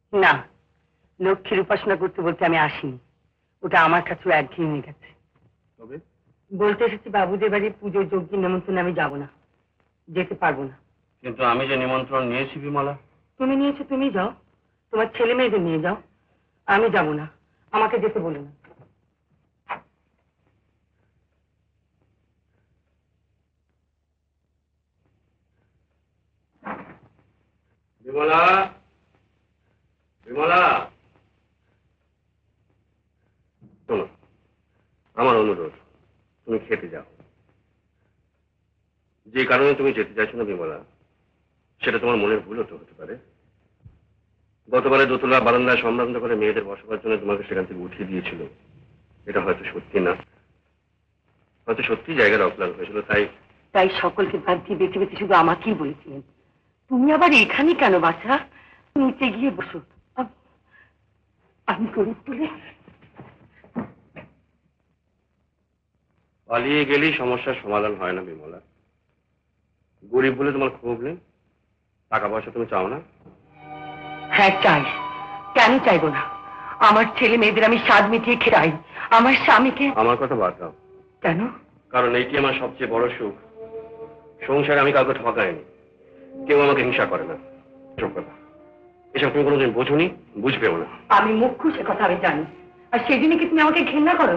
না, লক্ষ্মীর উপাসনা করতে বলতে আমি আসিনি, ওটা আমার কাছেও একঘেয়ে হয়ে গেছে। তবে বলতে এসেছি বাবুদের বাড়ি পুজোর যজ্ঞের নিমন্ত্রণে আমি যাব না, যেতে পারবো না। কিন্তু আমি যে নিমন্ত্রণ নিয়েছি বিমলা। তুমি নিয়েছো, তুমি যাও, তোমার ছেলে মেয়েদের নিয়ে যাও, আমি যাব না, আমাকে যেতে বলো না। বিমলা, বিমলা, শোনো, আমার অনুরোধ, তুমি খেতে যাও। যে কারণে তুমি যেতে চাইছো না বিমলা, সেটা তোমার মনের ভুল হতে পারে। গতবারে দোতলা বারান্দায় সম্ভ্রান্ত করে মেয়েদের বসবার জন্য তোমাকে সেখান থেকে উঠিয়ে দিয়েছিল, এটা হয়তো সত্যি না, হয়তো সত্যি জায়গার অপ্লান হয়েছিল। তাই সকলকে বাদ দিয়ে বেঁচে বেঁচে শুধু আমাকেই বলেছিলেন। তুমি আবার এখানে কেন বাছা? নিচে গিয়ে বসো, আমি গরিব বলে। পালিয়ে গেলেই সমস্যার সমাধান হয় না বিমলা। গরিব বলে তোমার ক্ষোভ নেই? টাকা পয়সা তুমি চাও না? হ্যাঁ চাই, কেন চাইবো না? আমার ছেলে মেয়েদের আমি স্বাদ মিটিয়ে খেয়ে, আমার স্বামীকে। আমার কথা বাদ দাও। কেন? কারণ এইটি আমার সবচেয়ে বড় সুখ। সংসারে আমি কাউকে ঠকাইনি, কেউ আমাকে হিংসা করে না। এসব কথা, এসব তুমি কোনোদিন বোঝোনি, বুঝবেও না। আমি মুখ্য, সে কথা আমি জানি, আর সেই জন্য কি তুমি আমাকে ঘৃণা করো?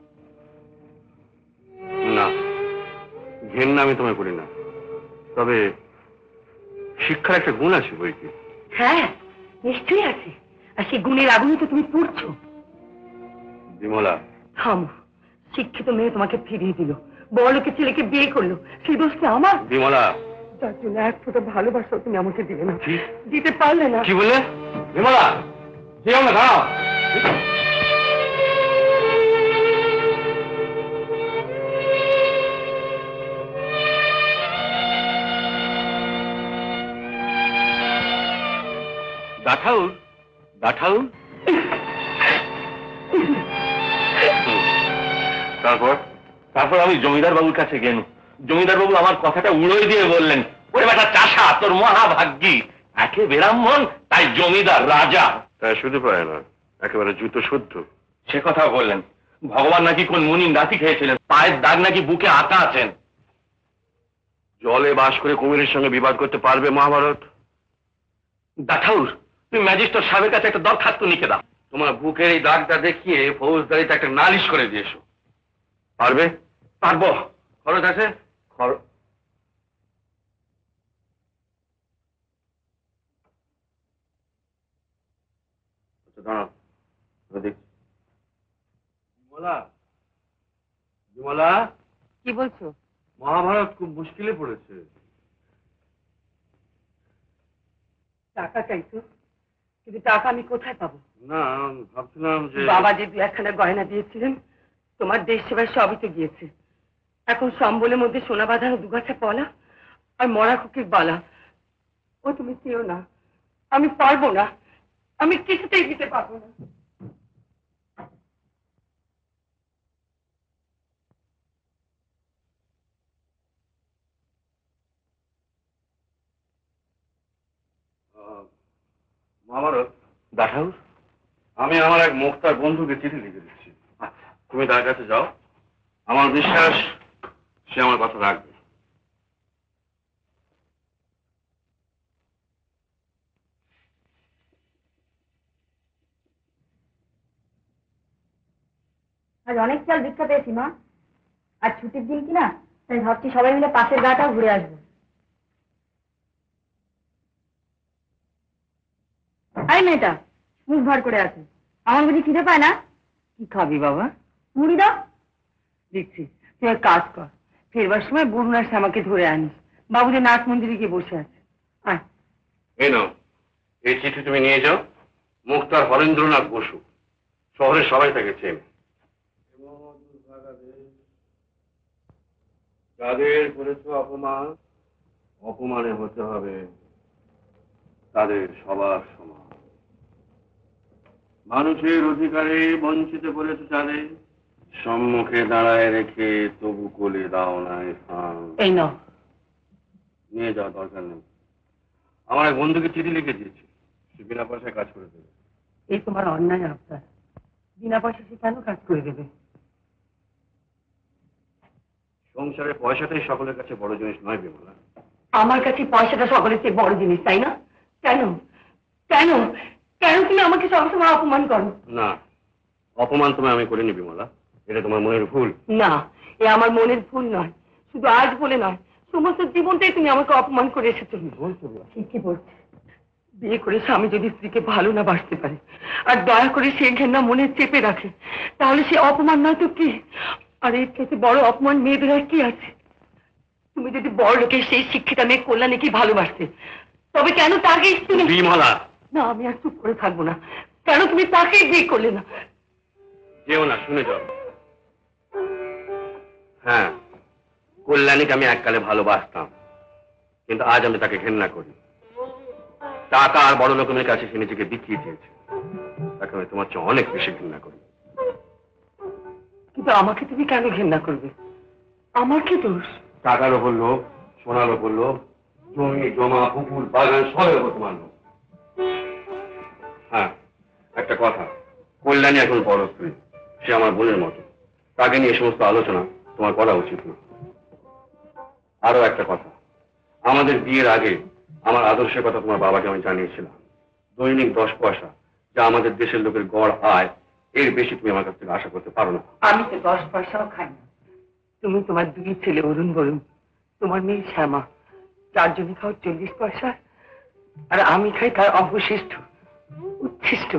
না, ঘৃণা আমি তোমায় করি না, তবে শিক্ষার একটা গুণ আছে বই কি। হ্যাঁ নিশ্চয়ই আছে, আর সেই গুণের আগুনে তো তুমি পুড়ছো। বিমলা থামো, শিক্ষিত মেয়ে তোমাকে ফিরিয়ে দিল, বড়লোকের ছেলেকে বিয়ে করলো, সেই দোষ কি আমার? বিমলা, যার জন্য এক ফোঁটা ভালোবাসা তুমি আমাকে দিলে না, দিতে পারলে না। কি বললে বিমলা? যেও না, দাঁড়াও। দাঠাউর, দাঠাউর। তারপর তারপর আমি জমিদার বাবুর কাছে গেলাম। জমিদার বাবু আমার কথাটা উড়োই দিয়ে বললেন, ওরে বেটা চাষা, তোর মহাভাগ্যী, একে ব্রাহ্মণ তাই জমিদার রাজা। তাই শুধু পায় না, একেবারে জুতো শুদ্ধ। সে কথা বললেন। ভগবান নাকি কোন মুনি নাতি খেয়েছিলেন, পায়ের দাগ নাকি বুকে আঁকা আছেন। জলে বাস করে কুমিরের সঙ্গে বিবাদ করতে পারবে মহাভারত? দাঠাউর, তুমি ম্যাজিস্ট্রেট সাহেবের কাছে একটা দরখাস্ত লিখে দাও, তোমার বুকের এই দাগটা দেখিয়ে ফৌজদারিতে একটা নালিশ করে দিয়েছো। পারবে? পারবো। খরচ আছে? আচ্ছা দাঁড়াও, দেখছি। বিমলা, বিমলা, কি বলছো? মহাভারত খুব মুশকিলে পড়েছে। টাকা চাইছো, কিন্তু টাকা আমি কোথায় পাবো? না, ভাবছিলাম যে বাবা যে 2-1খানা গয়না দিয়েছিলেন, তোমার দেশ সেবায় সবই তো গিয়েছে। এখন সম্বলের মধ্যে সোনা বাঁধানো দুগাছা পলা আর মরা খুকির বালা, ও তুমি চেয়েও না, আমি পারবো না, আমি কিছুতেই দিতে পারবো না। মহাভারত, দাঠাউর, আমি আমার এক মুক্তার বন্ধুকে চিঠি লিখে দিচ্ছি। আচ্ছা, তুমি তার কাছে যাও, আমার বিশ্বাস সে আমার কথা রাখবে। আজ অনেক চাল ভিক্ষা পেয়েছি মা, আর ছুটির দিন কিনা, তাই ভাবছি সবাই মিলে পাশের গাটাও ঘুরে আসবো। আরে মেয়েটা মুখ ভার করে আছে, আমার বুঝি খিদে পায় না? কি খাবি বাবা? মুড়ি দাও। দিচ্ছি, তুই এক কাজ কর, ফেরবার সময় বরুণ আসে আমাকে ধরে আনিস, বাবুদের নাচ মন্দিরে গিয়ে বসে আছে। আয়। এই নাও, এই চিঠি তুমি নিয়ে যাও। মুক্তার হরেন্দ্রনাথ বসু, শহরের সবাই তাকে চেনে। যাদের করেছ অপমান, অপমানে হতে হবে তাদের সবার সমান। মানুষের অধিকারে বঞ্চিত করেছে যাদের, সম্মুখে দাঁড়ায় রেখে তবু কোলে দাও না স্থান। এই নাও। নিয়ে যাওয়া দরকার নেই, আমার এক বন্ধুকে চিঠি লিখে দিয়েছি, বিনা পয়সায় কাজ করে দেবে। এই তোমার অন্যায় আবদার। বিনা পয়সা সে কেন কাজ করে দেবে? সংসারে পয়সাটাই সকলের কাছে বড় জিনিস নয় বিমলা। আমার কাছে পয়সাটা সকলের চেয়ে বড় জিনিস, তাই না? কেন কেন কেন তুমি আমাকে সবসময় অপমান করো? না, অপমান তোমায় আমি করিনি বিমলা, এটা তোমার মনের ভুল। না, এ আমার মনের ভুল নয়। শুধু আজ বলে নয়, সমস্ত জীবনটাই তুমি আমাকে অপমান করে এসেছো। ঠিকই বলছি। বিয়ে করে স্বামী যদি স্ত্রীকে ভালো না বাসতে পারে আর দয়া করে সে ঘেন্না মনে চেপে রাখে, তাহলে সে অপমান নয় তো কি? আর এর থেকে বড় অপমান মেয়েদের আর কি আছে? তুমি যদি বড় লোকের সেই শিক্ষিতা মেয়ে কল্যাণীকে ভালোবাসতে, তবে কেন তাকে বিমলা? না, আমি আর চুপ করে থাকবো না। কেন তুমি তাকেই বিয়ে করলে না? যেও না, শুনে যাও। হ্যাঁ, কল্যাণীকে আমি এককালে ভালোবাসতাম, কিন্তু আজ আমি তাকে ঘৃণা করি। টাকা আর বড় লোকের কাছে সে নিজেকে বিকিয়ে দিয়েছে, তাকে আমি তোমার চেয়ে অনেক বেশি ঘৃণা করি। কিন্তু আমাকে তুমি কেন ঘৃণা করবে? আমার কি দোষ? টাকার ওপর লোভ, সোনার ওপর লোভ, জমি জমা পুকুর বাগান সবের ওপর তোমার লোভ। হ্যাঁ, একটা কথা, কল্যাণী এখন বড় স্ত্রী, সে আমার বোনের মতো, তাকে নিয়ে সমস্ত আলোচনা তোমার করা উচিত না। আরো একটা কথা, আমাদের বিয়ের আগে আমার আদর্শের কথা তোমার বাবাকে আমি জানিয়েছিলাম। দৈনিক 10 পয়সা, যা আমাদের দেশের লোকের গড় আয়, এর বেশি তুমি আমার কাছ থেকে আশা করতে পারো না। আমি তো 10 পয়সাও খাই না। তুমি তোমার 2 ছেলে অরুণ বরুণ, তোমার মেয়ে শ্যামা, 4 জনই খাও 40 পয়সা, আর আমি খাই তার অবশিষ্ট, উচ্ছিষ্ট।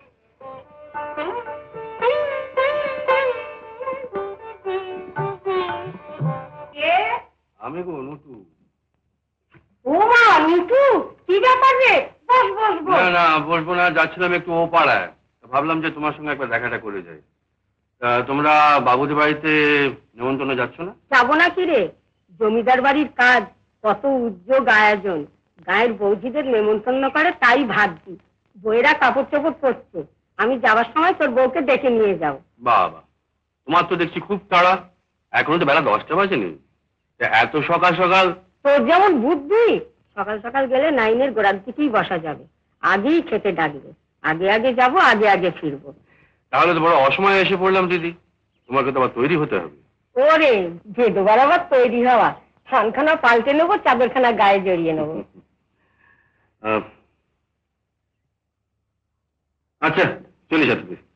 আমি গো নটু। ও মা, নিতু, কি ব্যাপার রে? বস বস বস। না না, বসবো না, যাচ্ছিলাম একটু ও পাড়ায়, ভাবলাম যে তোমার সঙ্গে একবার দেখাটা করে যাই। তোমরা বাবুদের বাড়িতে নেমন্তন্ন যাচ্ছ না? যাবো না কি রে, জমিদার বাড়ির কাজ, কত উদ্যোগ আয়োজন, গায়ের বৌঝিদের নেমন্তন্ন করে, তাই ভাবছি। বইয়েরা কাপড় চোপড় করছে, আমি যাবার সময় তোর বউকে ডেকে নিয়ে যাও। বাবা, তোমার তো দেখছি খুব তাড়া, এখনো তো বেলা 10টা বাজেনি, এত সকাল সকাল? তোর যেমন বুদ্ধি, সকাল সকাল গেলে 9-এর গোড়ার দিকেই বসা যাবে, আগেই খেতে ডাকবে, আগে আগে যাবো, আগে আগে ফিরবো। তাহলে তো বড় অসময়ে এসে পড়লাম দিদি, তোমাকে তো আবার তৈরি হতে হবে। ওরে, যে দুবার আবার তৈরি হওয়া, খানখানা পাল্টে নেবো, চাদরখানা গায়ে জড়িয়ে নেবো। আচ্ছা, চলে যা তুমি।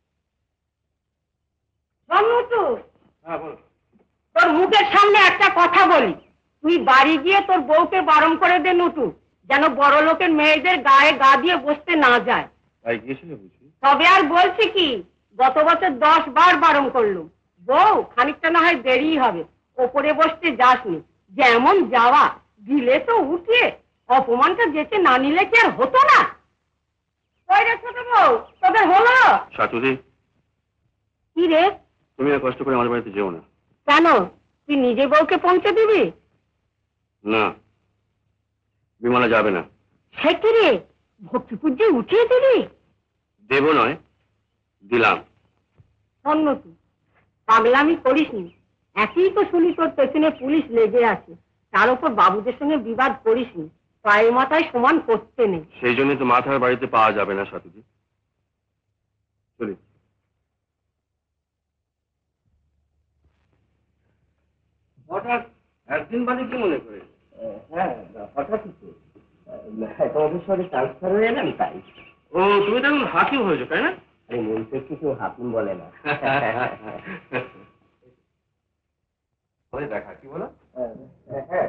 তোর মুখের সামনে একটা কথা বলি, তুই বাড়ি গিয়ে তোর বউকে বারণ করে দে নুটু, যেন বড় লোকের মেয়েদের গায়ে গা দিয়ে বসতে না যায়। তাই গিয়েছিলে বুঝি? তবে আর বলছি কি, গত বছর 10 বার বারণ করলুম, বউ খানিকটা না হয় দেরি হবে, ওপরে বসতে যাসনি, যেমন যাওয়া, দিলে তো উঠে, অপমানটা যেতে না নিলে কি আর হতো না? ওই রে ছোট বউ, তোদের হলো? শাশুড়ি, কি রে? তুমি আর কষ্ট করে আমাদের বাড়িতে যেও না। কেন, তুই নিজে বউকে পৌঁছে দিবি? না, বিমলা যাবে না। সে কি রে, ভক্তি পূজ্যে উঠিয়ে দিবি? দেব নয়, দিলাম। অন্য তুই পাগলামি করিস নি, একই তো শুনি তোর পেছনে পুলিশ লেগে আছে, তার উপর বাবুদের সঙ্গে বিবাদ করিস নি, পায়ে মাথায় সমান করতে নেই। সেই জন্যই তো মাথার বাড়িতে পাওয়া যাবে না শাশুড়ি। চলি। হঠাৎ একদিন বাদে কি মনে করে? হ্যাঁ, হঠাৎই তো তোমাদের সঙ্গে ট্রান্সফার হয়ে এলাম, তাই। ও, তুমি তো এখন হাকিম হয়েছো, তাই না? আরে মনকে কিছু হাকিম বলে না। দেখা কি বলো? হ্যাঁ,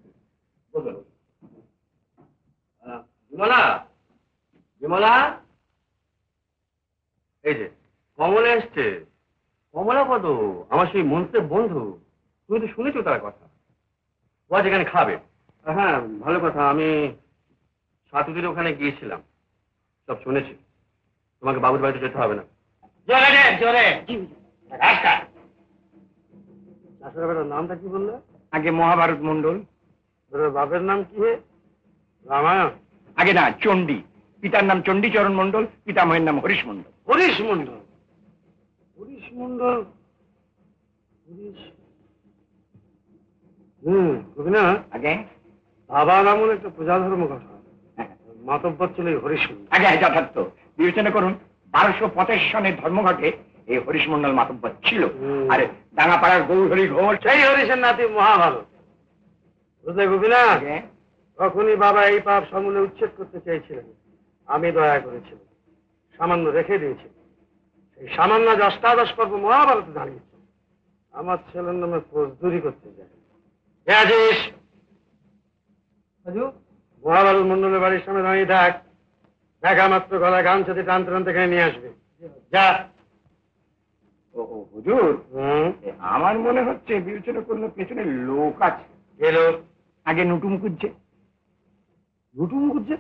বিমলা, বিমলা, এই যে কমলা এসছে। কমলা কত, আমার সেই মন্ত্রের বন্ধু, তুমি তো শুনেছো তার কথা, ও আজ এখানে খাবে। হ্যাঁ, ভালো কথা, আমি সাতুদের ওখানে গিয়েছিলাম, সব শুনেছি। তোমাকে বাবুর বাড়িতে যেতে হবে না। জোরে জোরে। শাশুড়ি নামটা কি বললে? আগে মহাভারত মন্ডল। বাপের নাম কি? রামায়ণ? আগে না, চণ্ডী। পিতার নাম চণ্ডীচরণ মন্ডল, পিতামহের নাম হরিশ মন্ডল। হরিশ মন্ডল? হরিশ মন্ডল, হরিশ। কবি না? আগে বাবার আমল একটা প্রজাধর্ম কথা, মাতব্বর ছিল এই হরিশ মণ্ডল। আগে যথার্থ বিবেচনা করুন 1285 সনের ধর্মঘটে এই হরিশ মণ্ডল মাতব্বর ছিল। আরে ডাঙ্গাপাড়ার গৌরহরি ঘোষ সেই হরিশের নাতি মহাভারত। বুঝলে গোপীনাথ, তখনই বাবা এই পাপ সমূলে উচ্ছেদ করতে চেয়েছিলেন, আমি দয়া করেছিলাম, সামান্য রেখে দিয়েছিলাম। এই সামান্য যে অষ্টাদশ পর্ব মহাভারতে দাঁড়িয়েছে, আমার ছেলের নামে ফৌজদারি করতে যায়। মহাভারত মন্ডলের বাড়ির সামনে দাঁড়িয়ে থাক, দেখা মাত্র গলায় গামছাতে টানতে টানতে এখানে নিয়ে আসবে। যা। হুজুর, আমার মনে হচ্ছে বিবেচনা করলে পেছনে লোক আছে। এ লোক? আগে নুটু মুখুজ্জে। নুটু মুখুজ্জে?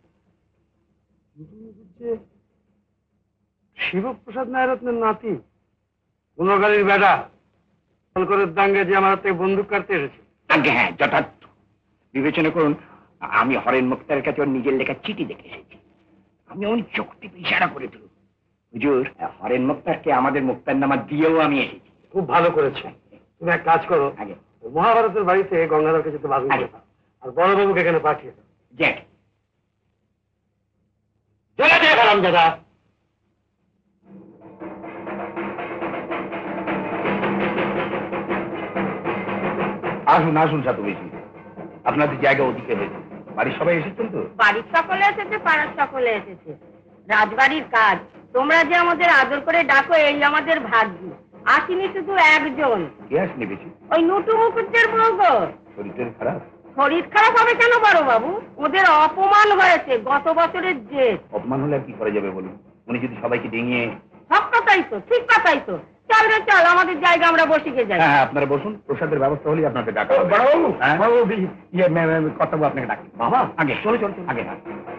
শিবপ্রসাদ নায়রত্নের নাতি, গুণগালীর বেটা, কলকরের দাঙ্গে যে আমার থেকে বন্দুক কাটতে এসেছে। আগে হ্যাঁ, যথার্থ বিবেচনা করুন। আমি হরেন মুক্তারের কাছে ওর নিজের লেখা চিঠি দেখে এসেছি। আমি ওই চোখ টিপে ইশারা করে দিল। হুজুর, হরেন মুক্তারকে আমাদের মুক্তার নামা দিয়েও আমি এসেছি। খুব ভালো করেছে। তুমি এক কাজ করো, আগে মহাভারতের বাড়িতে গঙ্গাধরকে যেতে বাবু আর বড়বাবুকে এখানে পাঠিয়ে দাও। জ্যাক চলে দিয়ে গেলাম দাদা। আসুন আসুন সাথে বেশি, আপনাদের জায়গা ওদিকে হয়েছে। বাড়ির সবাই এসেছেন তো? বাড়ির সকলে এসেছে, পাড়ার সকলে এসেছে। রাজবাড়ির কাজ, তোমরা যে আমাদের আদর করে ডাকো এই আমাদের ভাগ্য। আসেনি শুধু একজন। কে আসেনি বেশি? ওই নুটু মুখুজ্জের বউ গো। শরীর খারাপ? শরীর খারাপ হবে কেন বড় বাবু? ওদের অপমান হয়েছে গত বছরের জেদ। অপমান হলে আর কি করা যাবে বলুন? উনি যদি সবাইকে ডিঙিয়ে। সব কথাই তো, ঠিক কথাই তো। চল রে চল, আমাদের জায়গা আমরা বসিকে যাই। হ্যাঁ আপনারা বসুন, প্রসাদের ব্যবস্থা হলেই আপনাকে ডাকা হবে। বড়বাবু, কথা আপনাকে ডাকি। বাবা আগে চলো চলো আগে।